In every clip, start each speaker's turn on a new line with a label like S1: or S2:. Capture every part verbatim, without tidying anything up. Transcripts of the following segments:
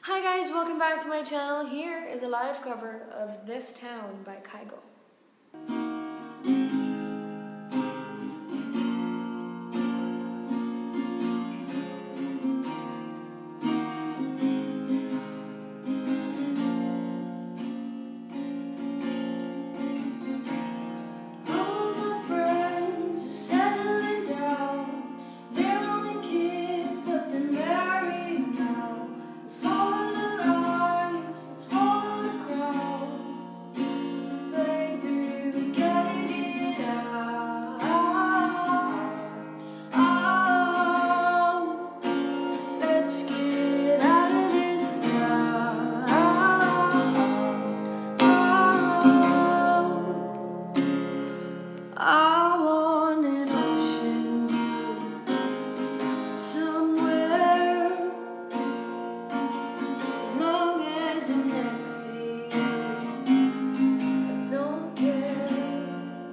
S1: Hi guys, welcome back to my channel. Here is a live cover of This Town by Kygo.
S2: I want an ocean view somewhere, as long as I'm next to you. I don't care.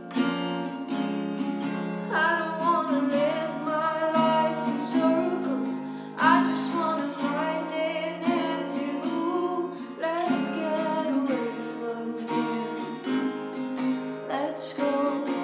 S2: I don't want to live my life in circles. I just want to find an empty room. Let's get away from here. Let's go.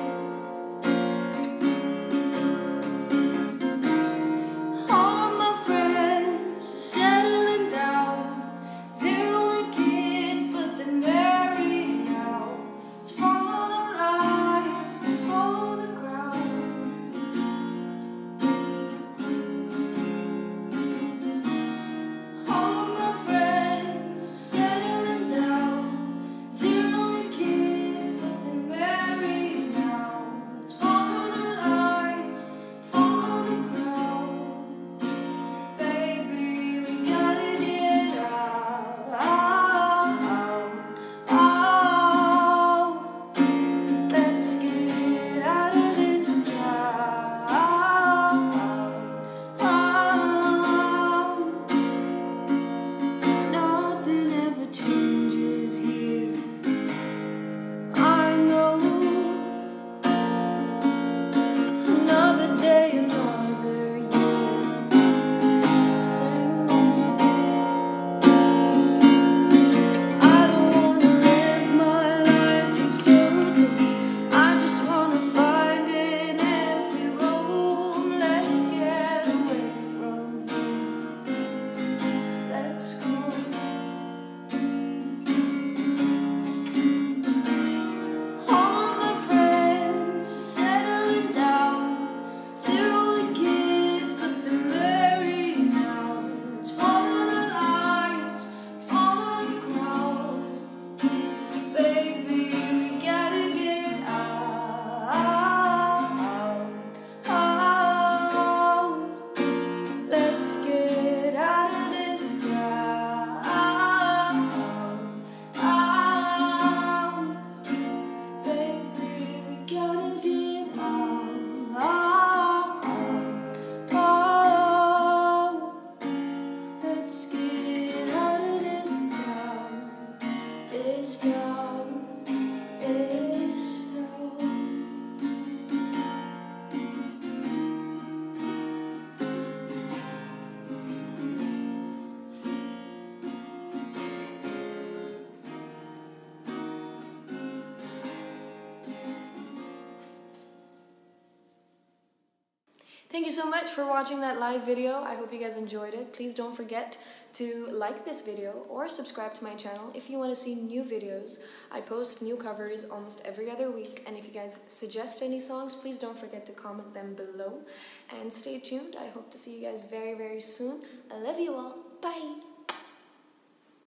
S1: Thank you so much for watching that live video. I hope you guys enjoyed it. Please don't forget to like this video or subscribe to my channel if you want to see new videos. I post new covers almost every other week, and if you guys suggest any songs, please don't forget to comment them below. And stay tuned. I hope to see you guys very, very soon. I love you all. Bye!